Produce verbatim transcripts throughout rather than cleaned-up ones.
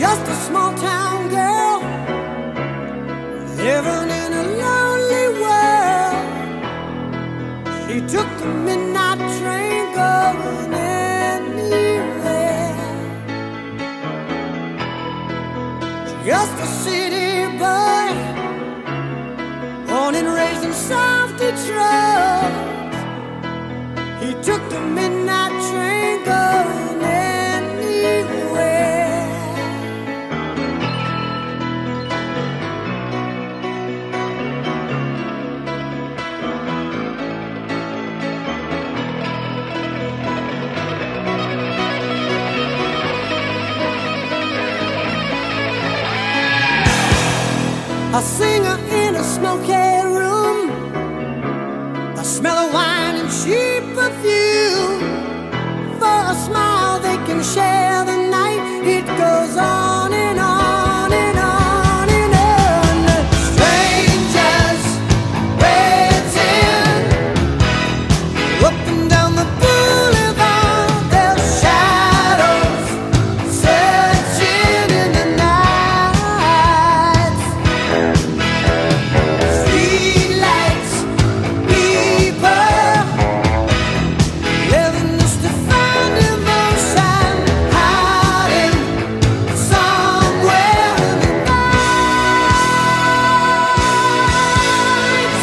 just a small town girl living in a lonely world. She took the midnight train going anywhere. Just a city boy, born and raised in South Detroit. He took the midnight train going anywhere. A singer in a smoky room, the smell of wine and cheap perfume. For a smile they can share the night. It goes on and on and on and on. Strangers waiting up and down the boulevard, their shadows searching in the night. Streetlights, people living just to find emotion, hiding somewhere in the night.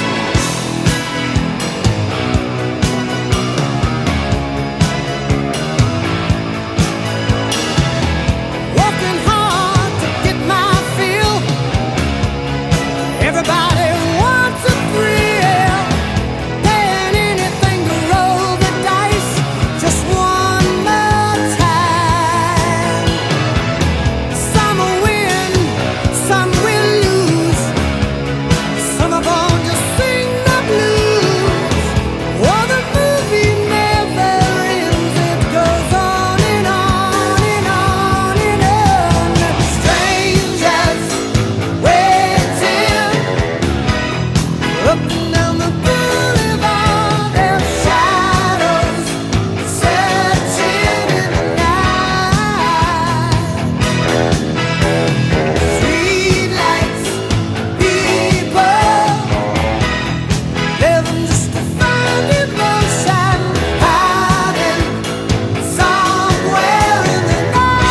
Working hard to get my fill. Everybody wants a thrill, paying anything to roll the dice just one more time. Some will win, some will lose, some of them just sing the blues. Oh, the movie never ends, it goes on and on and on and on. Strangers waiting up and down the boulevard, their shadows searching in the night. Streetlights, people living just to find emotion, hiding somewhere in the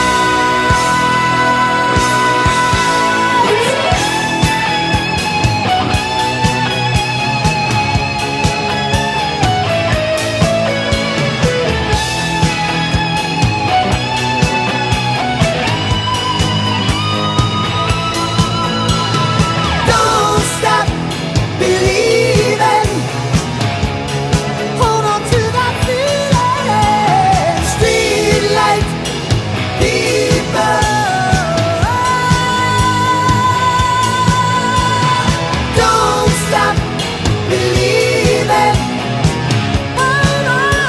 Don't stop believing. Hold on to that feeling. Streetlight people. Don't stop believing. Hold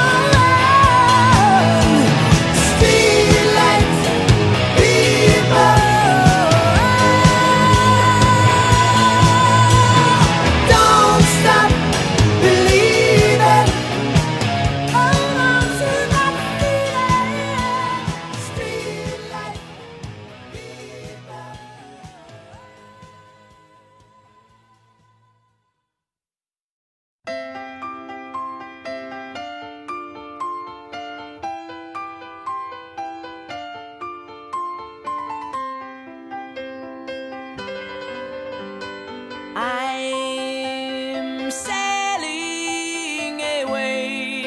on. Streetlight people. Don't stop believing. Hold on to that feeling. Streetlight people. I'm sailing away,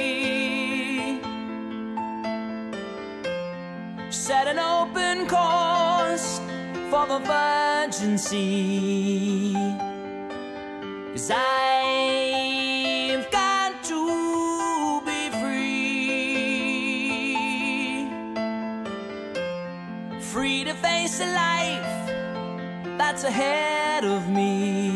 set an open course for the virgin sea. 'Cause I've got to be free, free to face a life that's ahead of me.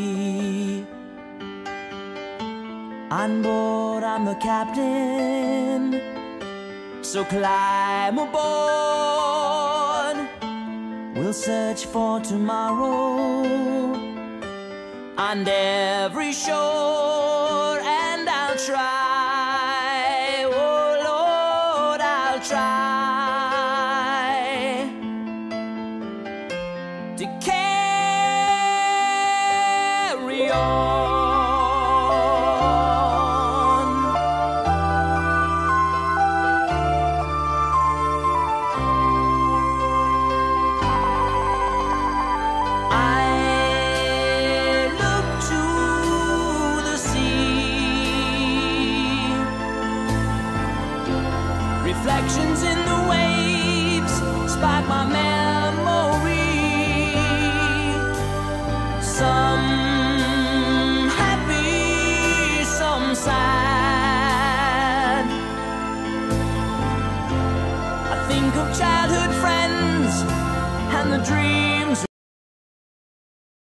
On board, I'm the captain, so climb aboard. We'll search for tomorrow on every shore, and I'll try, oh Lord, I'll try think of childhood friends and the dreams